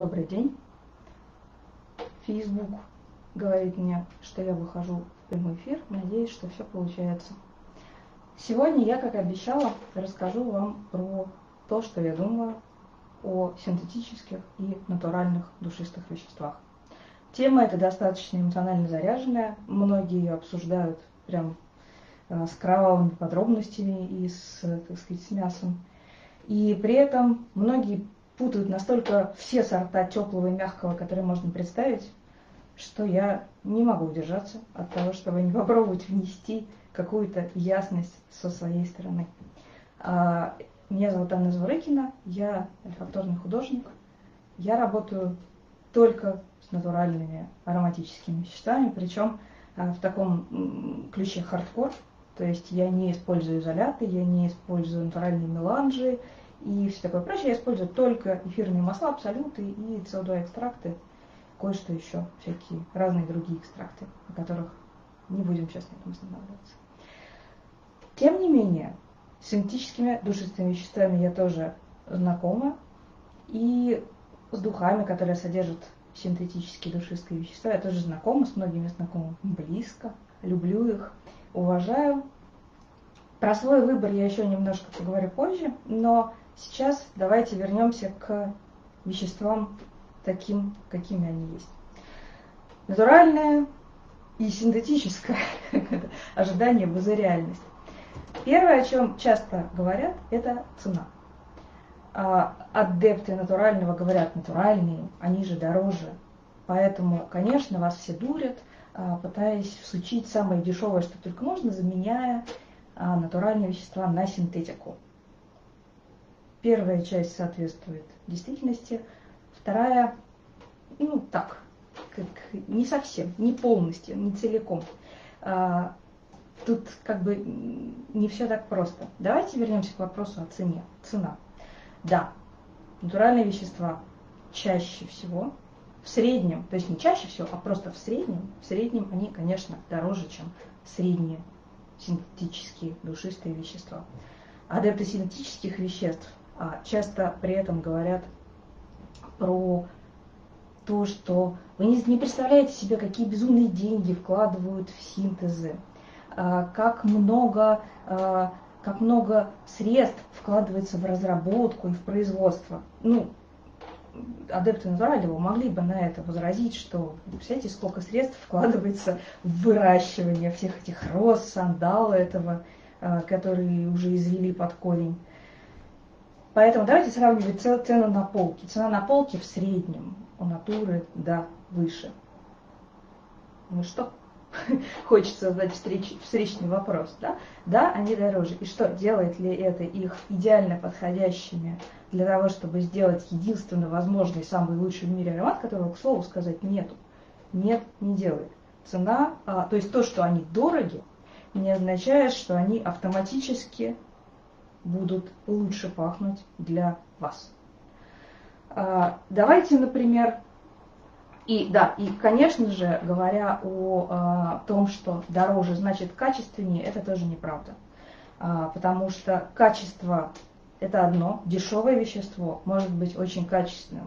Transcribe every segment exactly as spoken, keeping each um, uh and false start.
Добрый день. Facebook говорит мне, что я выхожу в прямой эфир. Надеюсь, что все получается. Сегодня я, как и обещала, расскажу вам про то, что я думаю о синтетических и натуральных душистых веществах. Тема эта достаточно эмоционально заряженная. Многие ее обсуждают прям с кровавыми подробностями и с, так сказать, с мясом. И при этом многие путают настолько все сорта теплого и мягкого, которые можно представить, что я не могу удержаться от того, чтобы не попробовать внести какую-то ясность со своей стороны. Меня зовут Анна Зурыкина, я рефакторный художник. Я работаю только с натуральными ароматическими веществами, причем в таком ключе хардкор. То есть я не использую изоляты, я не использую натуральные меланжи и все такое прочее. Я использую только эфирные масла, абсолюты и си о два экстракты, кое-что еще, всякие разные другие экстракты, о которых не будем сейчас на этом останавливаться. Тем не менее, с синтетическими душистыми веществами я тоже знакома, и с духами, которые содержат синтетические душистые вещества, я тоже знакома, с многими знакома близко, люблю их, уважаю. Про свой выбор я еще немножко поговорю позже, но сейчас давайте вернемся к веществам таким, какими они есть. Натуральное и синтетическое ожидание базы реальность. Первое, о чем часто говорят, это цена. Адепты натурального говорят: натуральные, они же дороже. Поэтому, конечно, вас все дурят, пытаясь всучить самое дешевое, что только можно, заменяя натуральные вещества на синтетику. Первая часть соответствует действительности, вторая, ну так, как, не совсем, не полностью, не целиком. Тут как бы не все так просто. Давайте вернемся к вопросу о цене. Цена. Да, натуральные вещества чаще всего, в среднем, то есть не чаще всего, а просто в среднем, в среднем они, конечно, дороже, чем средние синтетические душистые вещества. Адепты синтетических веществ часто при этом говорят про то, что вы не представляете себе, какие безумные деньги вкладывают в синтезы, как много, как много средств вкладывается в разработку и в производство. Ну, адепты натурального могли бы на это возразить, что, представляете, сколько средств вкладывается в выращивание всех этих роз, сандала этого, которые уже извели под корень. Поэтому давайте сравнивать цену на полке. Цена на полке в среднем у натуры, да, выше. Ну что? Хочется задать встреч, встречный вопрос, да? Да, они дороже. И что, делает ли это их идеально подходящими для того, чтобы сделать единственно возможный, самый лучший в мире аромат, которого, к слову сказать, нету? Нет, не делает. Цена, а, то есть то, что они дороги, не означает, что они автоматически будут лучше пахнуть для вас. А, давайте, например, И да, и, конечно же, говоря о, о том, что дороже значит качественнее, это тоже неправда. А, потому что качество – это одно, дешевое вещество может быть очень качественным.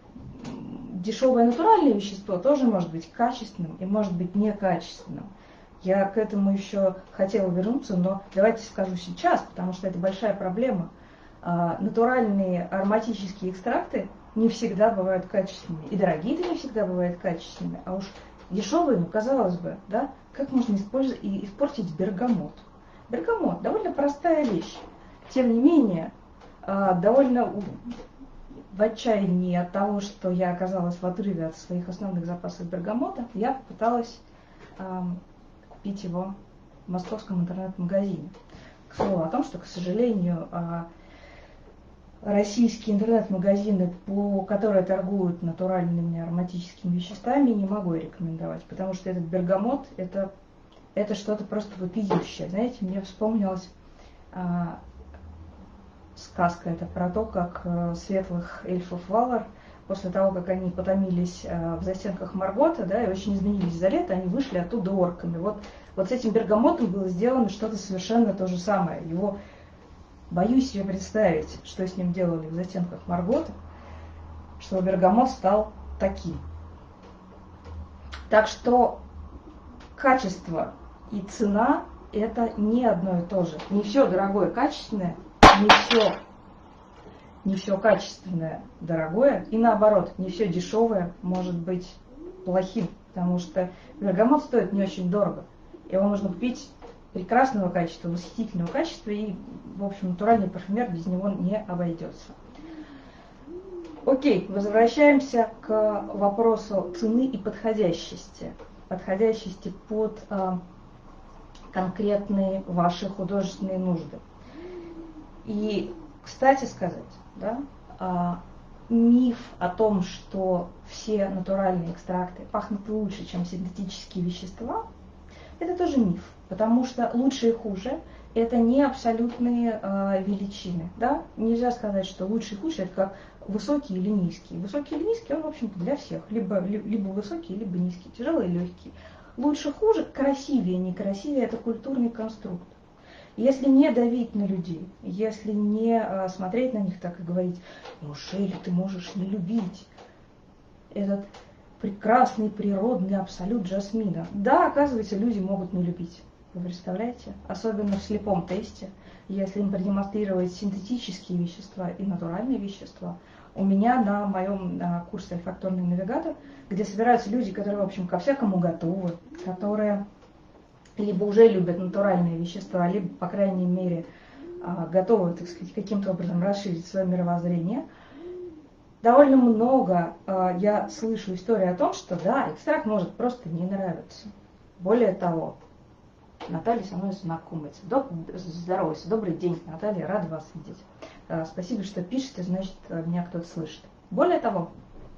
Дешевое натуральное вещество тоже может быть качественным и может быть некачественным. Я к этому еще хотела вернуться, но давайте скажу сейчас, потому что это большая проблема. А, натуральные ароматические экстракты не всегда бывают качественными. И дорогие-то не всегда бывают качественными. А уж дешевые, ну, казалось бы, да, как можно использовать и испортить бергамот? Бергамот – довольно простая вещь. Тем не менее, довольно в отчаянии от того, что я оказалась в отрыве от своих основных запасов бергамота, я попыталась купить его в московском интернет-магазине. К слову о том, что, к сожалению, российские интернет-магазины, по, которые торгуют натуральными ароматическими веществами, не могу рекомендовать, потому что этот бергамот это, это что-то просто вопиющее. Знаете, мне вспомнилась а, сказка это про то, как а, светлых эльфов Валар, после того, как они потомились а, в застенках Маргота, да, и очень изменились за лето, они вышли оттуда орками. Вот, вот с этим бергамотом было сделано что-то совершенно то же самое. Его Боюсь себе представить, что с ним делали в застенках Маргота. что бергамот стал таким. Так что качество и цена – это не одно и то же. Не все дорогое качественное, не все, не все качественное дорогое, и наоборот, не все дешевое может быть плохим, потому что бергамот стоит не очень дорого. Его можно купить прекрасного качества, восхитительного качества, и, в общем, натуральный парфюмер без него не обойдется. Окей, возвращаемся к вопросу цены и подходящести. Подходящести под а, конкретные ваши художественные нужды. И, кстати сказать, да, а, миф о том, что все натуральные экстракты пахнут лучше, чем синтетические вещества, это тоже миф, потому что лучше и хуже – это не абсолютные э, величины. Да? Нельзя сказать, что лучше и хуже – это как высокий или низкий. Высокий или низкий, он, в общем-то, для всех. Либо, либо высокий, либо низкий, тяжелый и легкий. Лучше, хуже, красивее, некрасивее – это культурный конструкт. Если не давить на людей, если не э, смотреть на них так и говорить, неужели ты можешь не любить этот прекрасный природный абсолют жасмина. Да, оказывается, люди могут не любить. Вы представляете? Особенно в слепом тесте, если им продемонстрировать синтетические вещества и натуральные вещества. У меня на моем на курсе «Альфакторный навигатор», где собираются люди, которые, в общем, ко всякому готовы, которые либо уже любят натуральные вещества, либо, по крайней мере, готовы, так сказать, каким-то образом расширить свое мировоззрение. Довольно много э, я слышу истории о том, что да, экстракт может просто не нравиться. Более того, Наталья со мной знакомится. Доб... Здоровайся, добрый день, Наталья, рада вас видеть. Э, спасибо, что пишете, значит, меня кто-то слышит. Более того,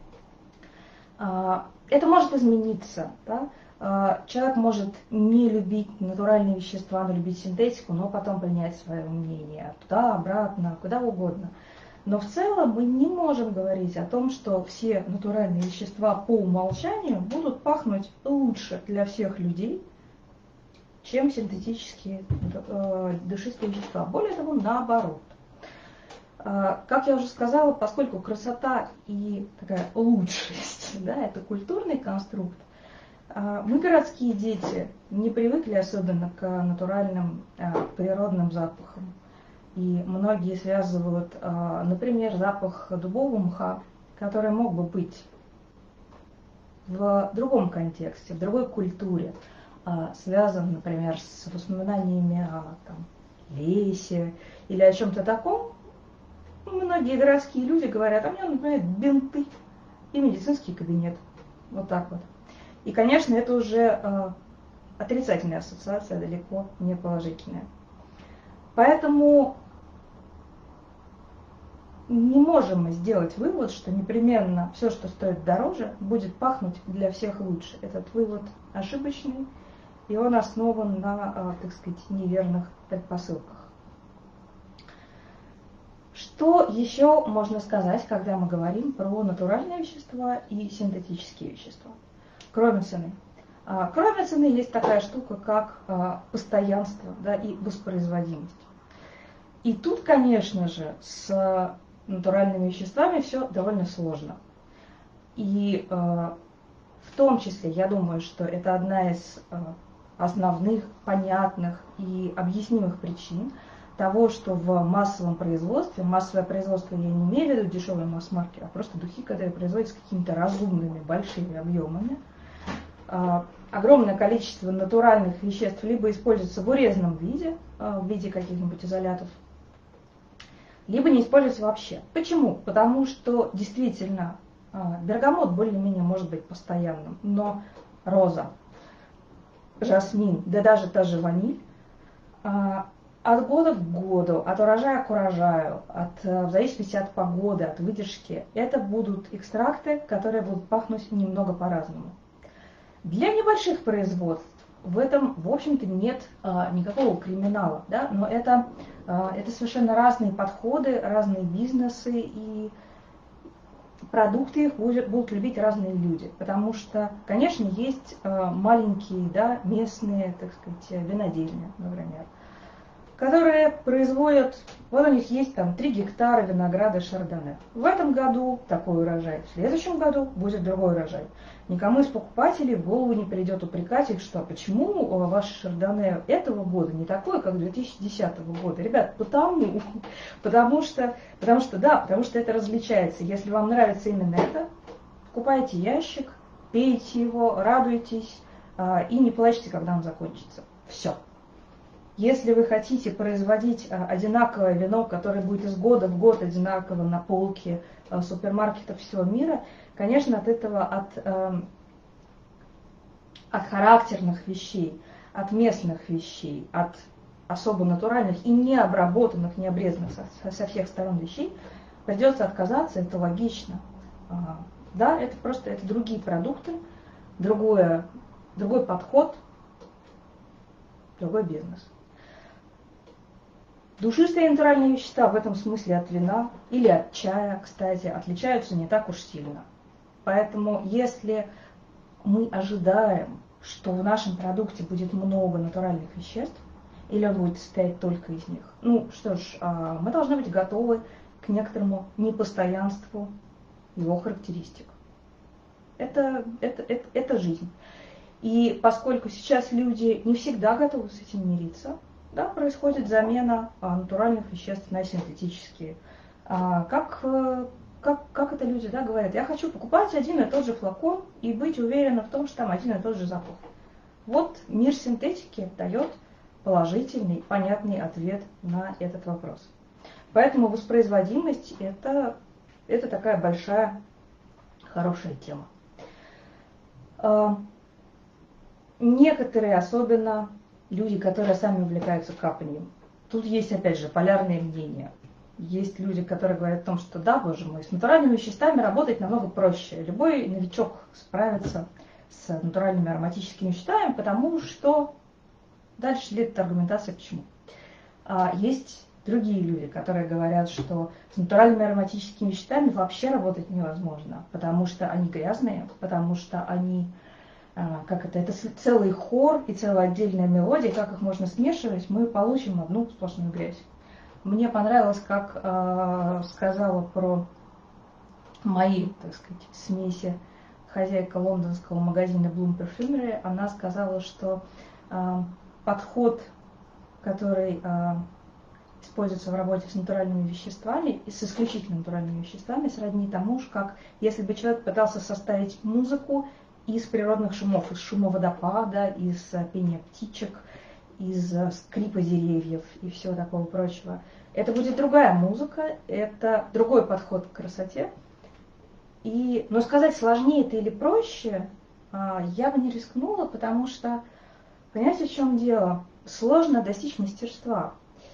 э, это может измениться. Да? Э, человек может не любить натуральные вещества, но любить синтетику, но потом принять свое мнение туда, обратно, куда угодно. Но в целом мы не можем говорить о том, что все натуральные вещества по умолчанию будут пахнуть лучше для всех людей, чем синтетические э, душистые вещества. Более того, наоборот. Э, как я уже сказала, поскольку красота и такая лучшесть, да, это культурный конструкт, э, мы, городские дети, не привыкли особенно к натуральным э, природным запахам. И многие связывают, например, запах дубового мха, который мог бы быть в другом контексте, в другой культуре, связан, например, с воспоминаниями о там, лесе или о чем-то таком. Многие городские люди говорят, а мне, например, бинты и медицинский кабинет. Вот так вот. И, конечно, это уже отрицательная ассоциация, далеко не положительная. Поэтому не можем мы сделать вывод, что непременно все, что стоит дороже, будет пахнуть для всех лучше. Этот вывод ошибочный, и он основан на, так сказать, неверных предпосылках. Что еще можно сказать, когда мы говорим про натуральные вещества и синтетические вещества? Кроме цены. Кроме цены есть такая штука, как постоянство, да, и воспроизводимость. И тут, конечно же, с натуральными веществами все довольно сложно. И э, в том числе, я думаю, что это одна из э, основных, понятных и объяснимых причин того, что в массовом производстве, массовое производство я не имею в виду дешевые масс-марки, а просто духи, которые производятся какими-то разумными большими объемами, э, огромное количество натуральных веществ либо используется в урезанном виде, э, в виде каких-нибудь изолятов, либо не используется вообще. Почему? Потому что действительно бергамот более-менее может быть постоянным, но роза, жасмин, да даже та же ваниль, от года к году, от урожая к урожаю, от, в зависимости от погоды, от выдержки, это будут экстракты, которые будут пахнуть немного по-разному. Для небольших производств в этом, в общем-то, нет а, никакого криминала, да? Но это, а, это совершенно разные подходы, разные бизнесы, и продукты их будет, будут любить разные люди. Потому что, конечно, есть а, маленькие, да, местные, так сказать, винодельни, например, которые производят, вот у них есть там три гектара винограда шардоне. В этом году такой урожай, в следующем году будет другой урожай. Никому из покупателей в голову не придет упрекать их, что почему ваше шардоне этого года не такое, как две тысячи десятого года. Ребят, потому, потому что, потому что, да, потому что это различается. Если вам нравится именно это, покупайте ящик, пейте его, радуйтесь и не плачьте, когда он закончится. Все. Если вы хотите производить одинаковое вино, которое будет из года в год одинаково на полке супермаркетов всего мира, конечно, от этого, от, э, от характерных вещей, от местных вещей, от особо натуральных и необработанных, не обрезанных со, со всех сторон вещей, придется отказаться, это логично. А, да, это просто это другие продукты, другое, другой подход, другой бизнес. Душистые натуральные вещества в этом смысле от вина или от чая, кстати, отличаются не так уж сильно. Поэтому если мы ожидаем, что в нашем продукте будет много натуральных веществ, или он будет состоять только из них, ну что ж, мы должны быть готовы к некоторому непостоянству его характеристик. Это, это, это, это жизнь. И поскольку сейчас люди не всегда готовы с этим мириться, да, происходит замена а, натуральных веществ на синтетические. А, как, как, как это люди, да, говорят, я хочу покупать один и тот же флакон и быть уверена в том, что там один и тот же запах. Вот мир синтетики дает положительный, понятный ответ на этот вопрос. Поэтому воспроизводимость это, это такая большая, хорошая тема. А, некоторые, особенно люди, которые сами увлекаются капанием. Тут есть, опять же, полярные мнения. Есть люди, которые говорят о том, что да, боже мой, с натуральными веществами работать намного проще. Любой новичок справится с натуральными ароматическими веществами, потому что дальше следует аргументация почему. А есть другие люди, которые говорят, что с натуральными ароматическими веществами вообще работать невозможно, потому что они грязные, потому что они как это, это целый хор и целая отдельная мелодия, как их можно смешивать, мы получим одну сплошную грязь. Мне понравилось, как э, сказала про мои, так сказать, смеси хозяйка лондонского магазина Bloom Perfumery. Она сказала, что э, подход, который э, используется в работе с натуральными веществами, и с исключительно натуральными веществами, сродни тому, как если бы человек пытался составить музыку из природных шумов, из шума водопада, из пения птичек, из скрипа деревьев и всего такого прочего. Это будет другая музыка, это другой подход к красоте. И, но сказать, сложнее это или проще, я бы не рискнула, потому что, понимаете, в чем дело? Сложно достичь мастерства.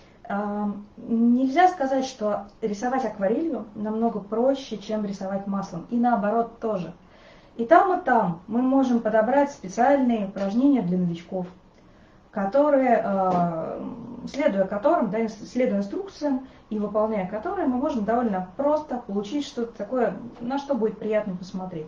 Нельзя сказать, что рисовать акварелью намного проще, чем рисовать маслом. И наоборот тоже. И там, и там мы можем подобрать специальные упражнения для новичков, которые, следуя которым, да, следуя инструкциям и выполняя которые, мы можем довольно просто получить что-то такое, на что будет приятно посмотреть.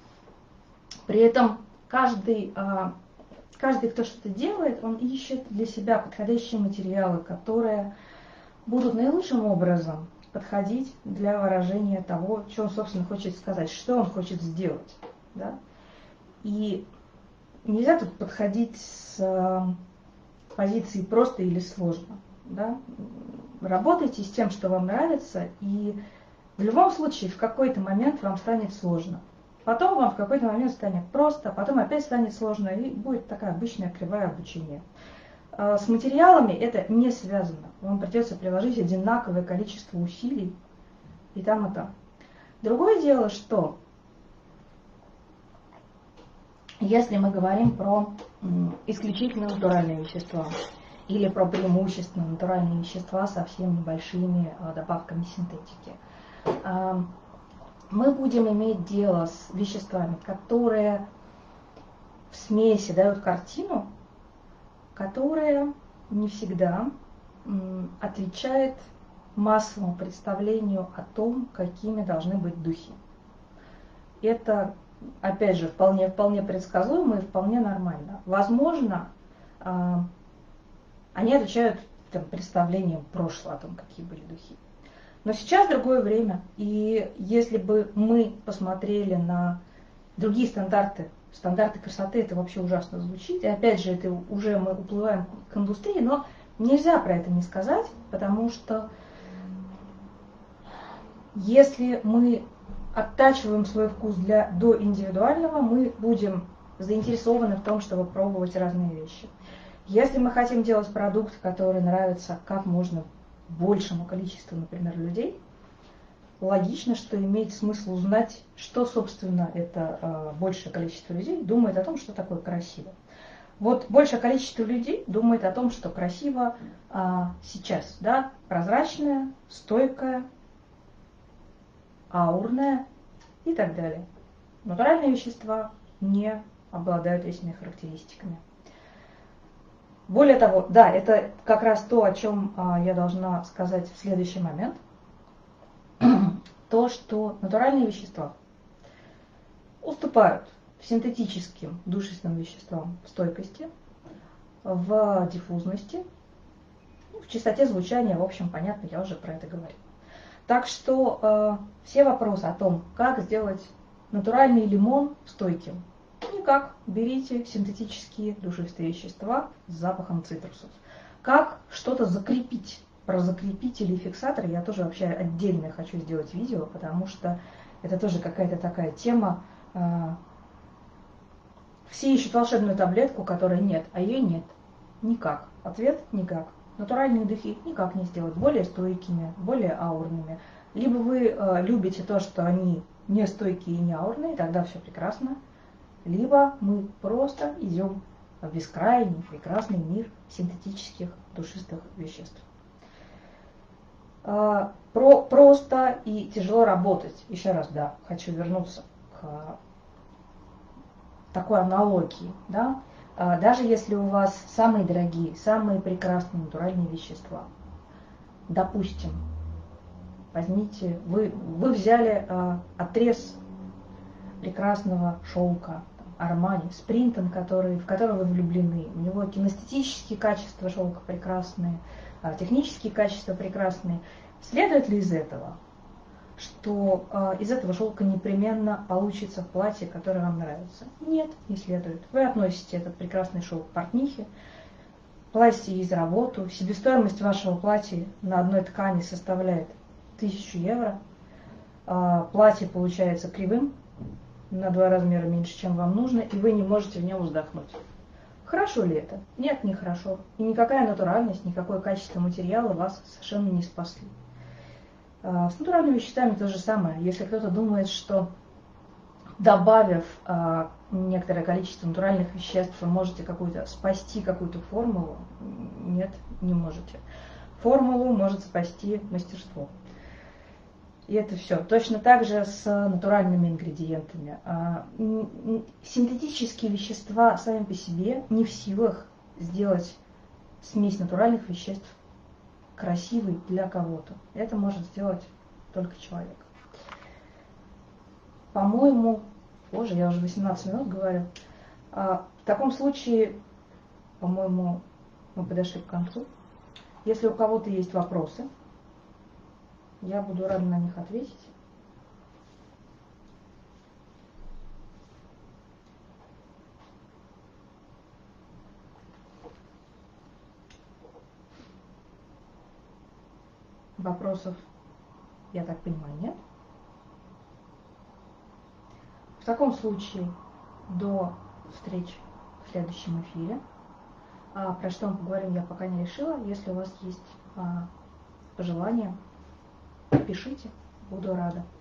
При этом каждый, каждый, кто что-то делает, он ищет для себя подходящие материалы, которые будут наилучшим образом подходить для выражения того, что он, собственно, хочет сказать, что он хочет сделать. Да? И нельзя тут подходить с позиции просто или сложно. Да? Работайте с тем, что вам нравится, и в любом случае в какой-то момент вам станет сложно. Потом вам в какой-то момент станет просто, потом опять станет сложно, и будет такая обычная кривая обучения. С материалами это не связано. Вам придется приложить одинаковое количество усилий и там, и там. Другое дело, что если мы говорим про исключительно натуральные вещества или про преимущественно натуральные вещества со совсем небольшими добавками синтетики, мы будем иметь дело с веществами, которые в смеси дают картину, которая не всегда отвечает массовому представлению о том, какими должны быть духи. Это, опять же, вполне, вполне предсказуемо и вполне нормально. Возможно, они отвечают там, представлением прошлого о том, какие были духи. Но сейчас другое время, и если бы мы посмотрели на другие стандарты, стандарты красоты, это вообще ужасно звучит, и опять же, это уже мы уплываем к индустрии, но нельзя про это не сказать, потому что если мы оттачиваем свой вкус для, до индивидуального, мы будем заинтересованы в том, чтобы пробовать разные вещи. Если мы хотим делать продукт, который нравится как можно большему количеству, например, людей, логично, что имеет смысл узнать, что, собственно, это э, большее количество людей думает о том, что такое красиво. Вот большее количество людей думает о том, что красиво э, сейчас, да, прозрачное, стойкое, аурное и так далее. Натуральные вещества не обладают этими характеристиками. Более того, да, это как раз то, о чем а, я должна сказать в следующий момент. То, что натуральные вещества уступают синтетическим душистым веществам в стойкости, в диффузности, в чистоте звучания, в общем, понятно, я уже про это говорила. Так что э, все вопросы о том, как сделать натуральный лимон стойким, никак. Берите синтетические душистые вещества с запахом цитрусов. Как что-то закрепить? Про закрепители и фиксаторы я тоже вообще отдельно хочу сделать видео, потому что это тоже какая-то такая тема. Э, все ищут волшебную таблетку, которой нет, а ее нет. Никак. Ответ – никак. Натуральные духи никак не сделать более стойкими, более аурными. Либо вы э, любите то, что они не стойкие и не аурные, тогда все прекрасно. Либо мы просто идем в бескрайний, прекрасный мир синтетических душистых веществ. Э, про просто и тяжело работать. Еще раз, да, хочу вернуться к такой аналогии, да. Даже если у вас самые дорогие, самые прекрасные натуральные вещества, допустим, возьмите, вы, вы взяли э, отрез прекрасного шелка, Армани, с принтом, который, в который вы влюблены, у него кинестетические качества шелка прекрасные, э, технические качества прекрасные. Следует ли из этого, что э, из этого шелка непременно получится платье, которое вам нравится? Нет, не следует. Вы относите этот прекрасный шелк к портнихе, платье ей за работу, себестоимость вашего платья на одной ткани составляет тысячу евро, э, платье получается кривым, на два размера меньше, чем вам нужно, и вы не можете в нем вздохнуть. Хорошо ли это? Нет, не хорошо. И никакая натуральность, никакое качество материала вас совершенно не спасли. С натуральными веществами то же самое. Если кто-то думает, что добавив а, некоторое количество натуральных веществ, вы можете какую-то спасти какую-то формулу, нет, не можете. Формулу может спасти мастерство. И это все. Точно так же с натуральными ингредиентами. А, синтетические вещества сами по себе не в силах сделать смесь натуральных веществ красивый для кого-то. Это может сделать только человек. По-моему, боже, я уже восемнадцать минут говорю. А, в таком случае, по-моему, мы подошли к концу. Если у кого-то есть вопросы, я буду рада на них ответить. Вопросов, я так понимаю, нет. В таком случае, до встречи в следующем эфире. А, про что мы поговорим, я пока не решила. Если у вас есть а, пожелания, пишите, буду рада.